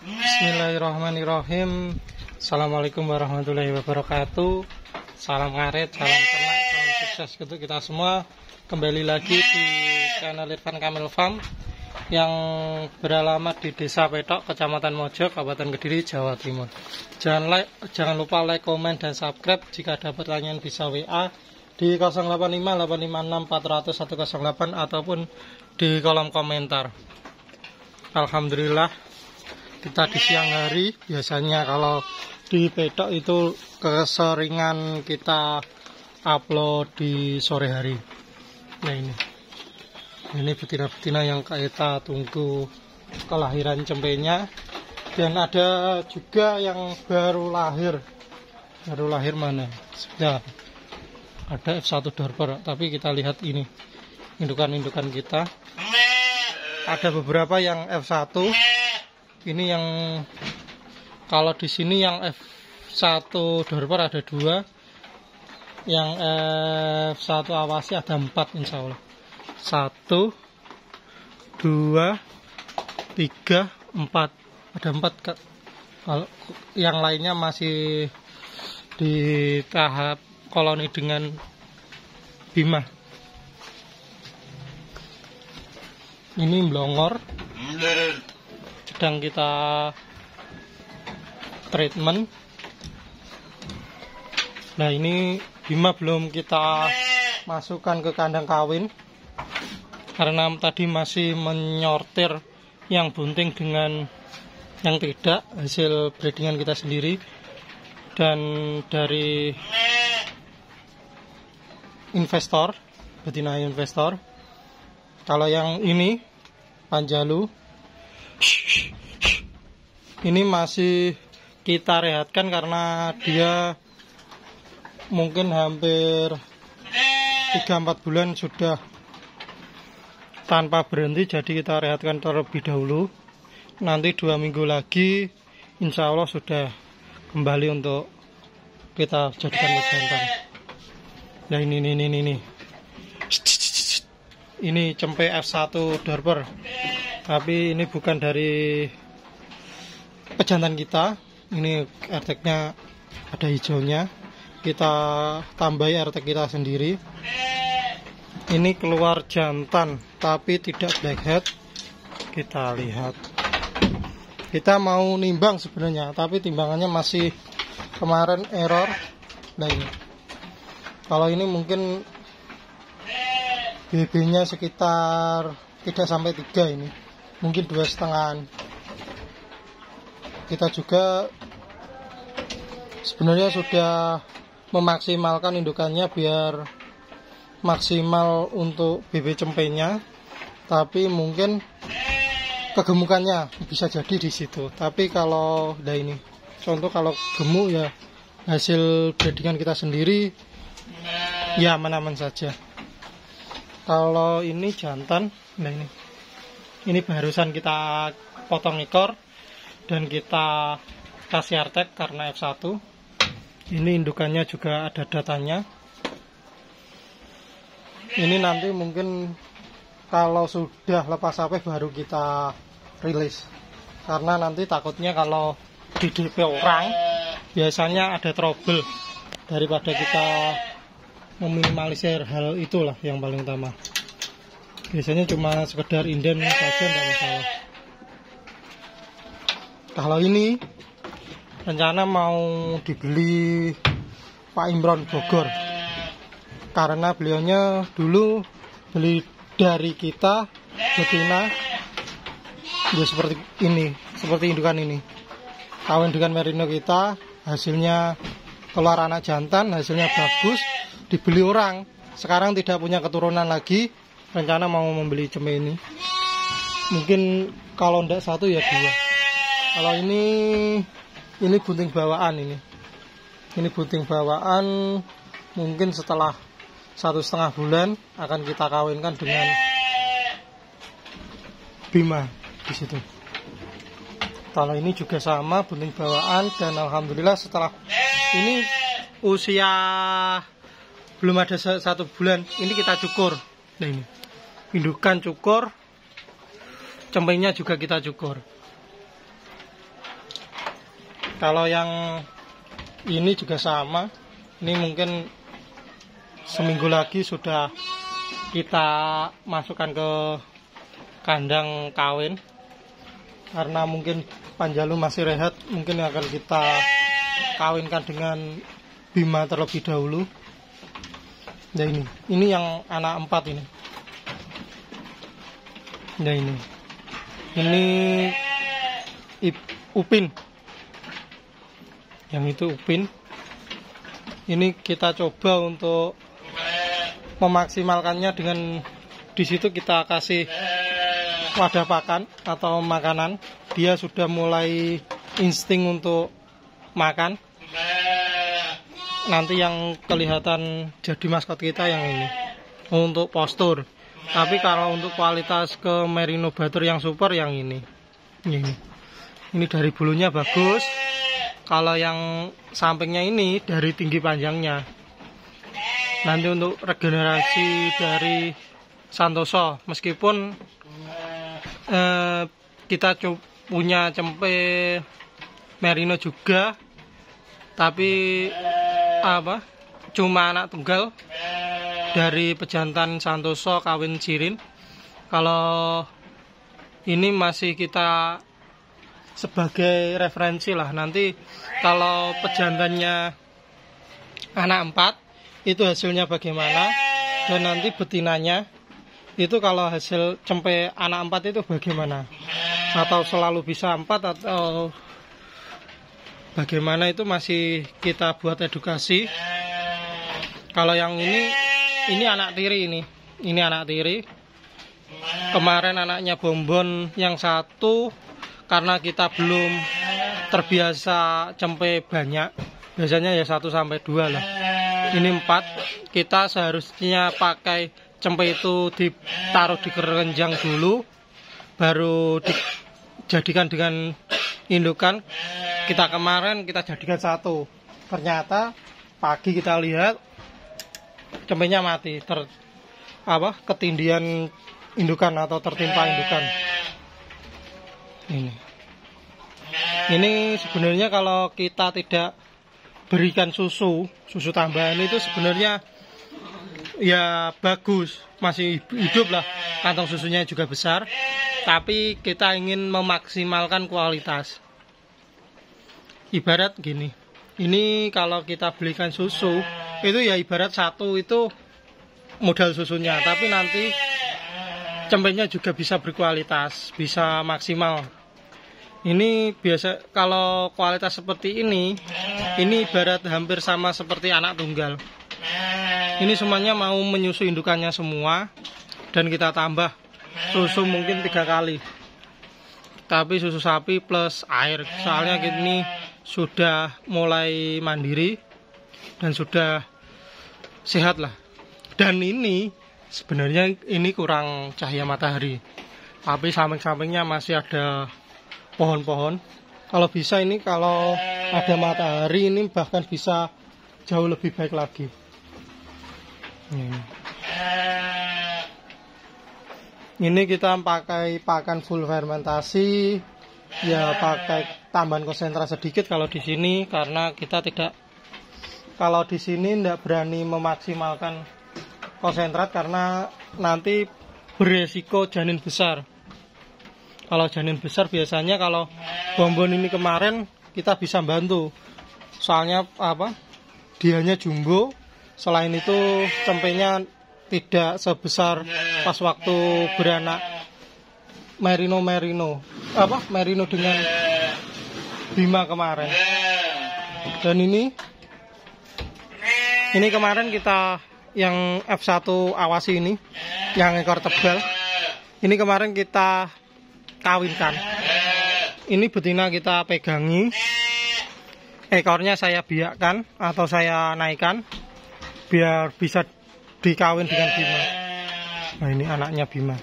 Bismillahirrahmanirrahim. Assalamualaikum warahmatullahi wabarakatuh. Salam ngaret, salam ternak, salam sukses untuk kita semua. Kembali lagi di channel Irfan Kamil Farm yang beralamat di Desa Petok, Kecamatan Mojo, Kabupaten Kediri, Jawa Timur. Jangan lupa like, komen, dan subscribe. Jika ada pertanyaan bisa WA di 0858564008 ataupun di kolom komentar. Alhamdulillah, kita di siang hari. Biasanya kalau di Petok itu keseringan kita upload di sore hari. Nah, ini betina-betina yang kita tunggu kelahiran cempenya. Dan ada juga yang baru lahir mana sudah ada F1 Dorper. Tapi kita lihat ini indukan-indukan kita, ada beberapa yang F1. Ini yang kalau di sini yang F1 Dorper ada 2, yang F1 Awasi ada 4 insya Allah. 1, 2, 3, 4. Ada 4 Kak. Kalau yang lainnya masih di tahap koloni dengan Bima. Ini melongor, sedang kita treatment. Nah, ini Bima belum kita masukkan ke kandang kawin karena tadi masih menyortir yang bunting dengan yang tidak, hasil breedingan kita sendiri. Dan dari investor, betina investor. Kalau yang ini Panjalu, ini masih kita rehatkan karena dia mungkin hampir 3-4 bulan sudah tanpa berhenti, jadi kita rehatkan terlebih dahulu. Nanti 2 minggu lagi insya Allah sudah kembali untuk kita jadikan jantan. Nah, ini cempe F1 Dorper, tapi ini bukan dari pejantan kita. Ini RTK-nya ada hijaunya, kita tambahi RTK kita sendiri. Ini keluar jantan tapi tidak blackhead. Kita lihat, kita mau nimbang sebenarnya, tapi timbangannya masih kemarin error. Nah, ini kalau ini mungkin BB-nya sekitar tidak sampai 3, ini mungkin 2,5. Kita juga sebenarnya sudah memaksimalkan indukannya biar maksimal untuk BB cempenya, tapi mungkin kegemukannya bisa jadi di situ. Tapi kalau ini contoh, kalau gemuk ya hasil breedingan kita sendiri ya aman-aman saja. Kalau ini jantan, nah ini barusan kita potong ekor dan kita kasih RTK karena F1. Ini indukannya juga ada datanya. Ini nanti mungkin kalau sudah lepas HP baru kita rilis, karena nanti takutnya kalau di DP orang biasanya ada trouble. Daripada kita meminimalisir hal itulah yang paling utama. Biasanya cuma sekedar inden saja, tidak masalah. Kalau ini rencana mau dibeli Pak Imron Bogor, karena beliaunya dulu beli dari kita betina ya seperti ini, seperti indukan ini. Kawin dengan merino kita, hasilnya keluar anak jantan, hasilnya bagus, dibeli orang. Sekarang tidak punya keturunan lagi, rencana mau membeli cempe ini. Mungkin kalau tidak 1 ya 2. Kalau ini bunting bawaan ini. Ini bunting bawaan, mungkin setelah 1,5 bulan akan kita kawinkan dengan Bima di situ. Kalau ini juga sama, bunting bawaan, dan alhamdulillah setelah ini usia belum ada 1 bulan, ini kita cukur. Nah, ini indukan cukur, cempenya juga kita cukur. Kalau yang ini juga sama. Ini mungkin seminggu lagi sudah kita masukkan ke kandang kawin. Karena mungkin Panjalu masih rehat, mungkin akan kita kawinkan dengan Bima terlebih dahulu. Nah ini yang anak 4 ini. Nah ini Upin. Yang itu Upin. Ini kita coba untuk memaksimalkannya dengan di situ kita kasih wadah pakan atau makanan. Dia sudah mulai insting untuk makan. Nanti yang kelihatan jadi maskot kita yang ini untuk postur. Tapi kalau untuk kualitas ke Merino Batur yang super yang ini dari bulunya bagus. Kalau yang sampingnya ini dari tinggi panjangnya. Nanti untuk regenerasi dari Santoso, meskipun kita punya cempe Merino juga, tapi cuma anak tunggal dari pejantan Santoso kawin Cirin. Kalau ini masih kita sebagai referensi lah. Nanti kalau pejantannya anak 4 itu hasilnya bagaimana, dan nanti betinanya itu kalau hasil cempe anak 4 itu bagaimana, atau selalu bisa 4 atau bagaimana, itu masih kita buat edukasi. Kalau yang ini anak tiri, ini anak tiri. Kemarin anaknya Bonbon yang satu, karena kita belum terbiasa cempe banyak, biasanya ya 1 sampai 2 lah. Ini 4, kita seharusnya pakai cempe itu ditaruh di keranjang dulu, baru dijadikan dengan indukan. Kemarin kita jadikan 1, ternyata pagi kita lihat cempenya mati, ketindihan indukan atau tertimpa indukan. Ini sebenarnya kalau kita tidak berikan susu tambahan itu sebenarnya ya bagus, masih hidup lah, kantong susunya juga besar, tapi kita ingin memaksimalkan kualitas. Ibarat gini, ini kalau kita belikan susu itu ya ibarat 1 itu modal susunya, tapi nanti cempenya juga bisa berkualitas, bisa maksimal. Ini biasa kalau kualitas seperti ini ibarat hampir sama seperti anak tunggal. Ini semuanya mau menyusui indukannya semua, dan kita tambah susu mungkin 3 kali. Tapi susu sapi plus air, soalnya ini sudah mulai mandiri dan sudah sehat lah. Dan ini sebenarnya ini kurang cahaya matahari, tapi samping-sampingnya masih ada pohon-pohon. Kalau bisa ini kalau ada matahari ini bahkan bisa jauh lebih baik lagi. Ini kita pakai pakan full fermentasi, ya pakai tambahan konsentrat sedikit kalau di sini, karena kita tidak, kalau di sini tidak berani memaksimalkan konsentrat karena nanti beresiko janin besar. Kalau janin besar biasanya kalau Bonbon ini kemarin kita bisa bantu, soalnya dianya jumbo. Selain itu cempenya tidak sebesar pas waktu beranak Merino dengan Bima kemarin. Dan ini kemarin kita yang F1 awasi ini, yang ekor tebal, ini kemarin kita kawinkan. Ini betina kita pegangi, ekornya saya biakkan atau saya naikkan biar bisa dikawin dengan Bima. Nah ini anaknya Bima.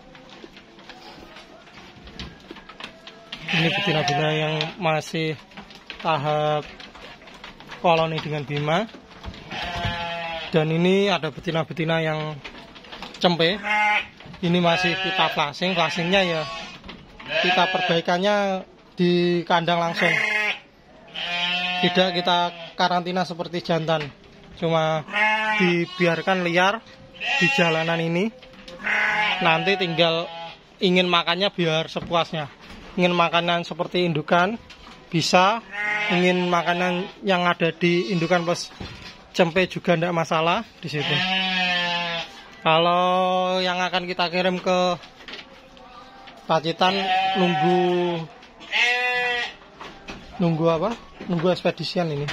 Ini betina-betina yang masih tahap koloni dengan Bima. Dan ini ada betina-betina yang cempe. Ini masih kita flashingnya ya kita perbaikannya di kandang langsung. Tidak kita karantina seperti jantan, cuma dibiarkan liar di jalanan ini. Nanti tinggal ingin makannya biar sepuasnya. Ingin makanan seperti indukan bisa, ingin makanan yang ada di indukan plus cempe juga tidak masalah di situ. Kalau yang akan kita kirim ke Pacitan nunggu apa? Nunggu ekspedisian ini.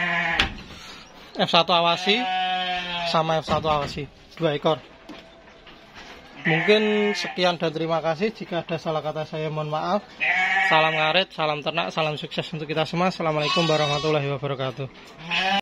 F1 awasi sama F1 awasi 2 ekor. Mungkin sekian dan terima kasih. Jika ada salah kata saya mohon maaf. Salam ngarit, salam ternak, salam sukses untuk kita semua. Assalamualaikum warahmatullahi wabarakatuh.